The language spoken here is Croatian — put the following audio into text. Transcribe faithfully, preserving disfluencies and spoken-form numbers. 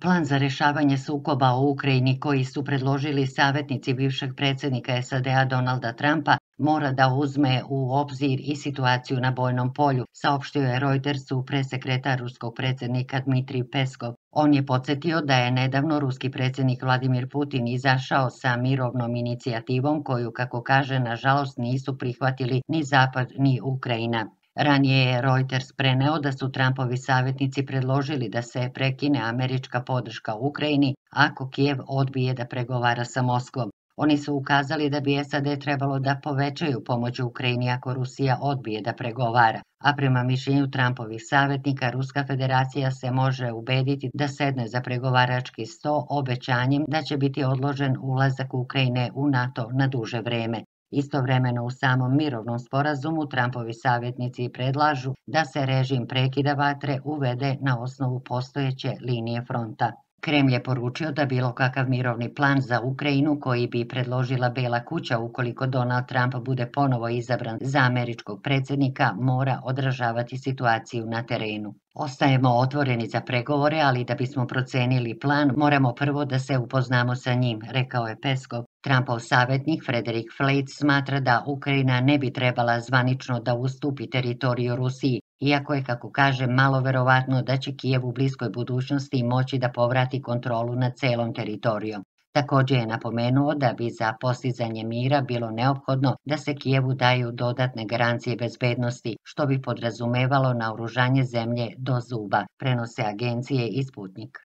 Plan za rešavanje sukoba u Ukrajini koji su predložili savjetnici bivšeg predsjednika S A D-a Donalda Trumpa mora da uzme u obzir i situaciju na bojnom polju, saopštio je Reutersu presekretar ruskog predsjednika Dmitrij Peskov. On je podsjetio da je nedavno ruski predsjednik Vladimir Putin izašao sa mirovnom inicijativom koju, kako kaže, nažalost nisu prihvatili ni Zapad ni Ukrajina. Ranije je Reuters preneo da su Trumpovi savjetnici predložili da se prekine američka podrška Ukrajini ako Kijev odbije da pregovara sa Moskvom. Oni su ukazali da bi S A D trebalo da povećaju pomoć Ukrajini ako Rusija odbije da pregovara, a prema mišljenju Trumpovih savjetnika Ruska federacija se može ubediti da sedne za pregovarački sto obećanjem da će biti odložen ulazak Ukrajine u NATO na duže vreme. Istovremeno u samom mirovnom sporazumu Trumpovi savjetnici predlažu da se režim prekida vatre uvede na osnovu postojeće linije fronta. Kremlj je poručio da bilo kakav mirovni plan za Ukrajinu koji bi predložila Bela kuća ukoliko Donald Trump bude ponovo izabran za američkog predsjednika mora odražavati situaciju na terenu. Ostajemo otvoreni za pregovore, ali da bismo procenili plan, moramo prvo da se upoznamo sa njim, rekao je Peskov. Trumpov savjetnik Frederick Flake smatra da Ukrajina ne bi trebala zvanično da ustupi teritoriju Rusiji, iako je, kako kaže, malo verovatno da će Kijev u bliskoj budućnosti moći da povrati kontrolu nad celom teritorijom. Također je napomenuo da bi za postizanje mira bilo neophodno da se Kijevu daju dodatne garancije bezbednosti, što bi podrazumevalo naoružanje zemlje do zuba, prenose agencije i Sputnik.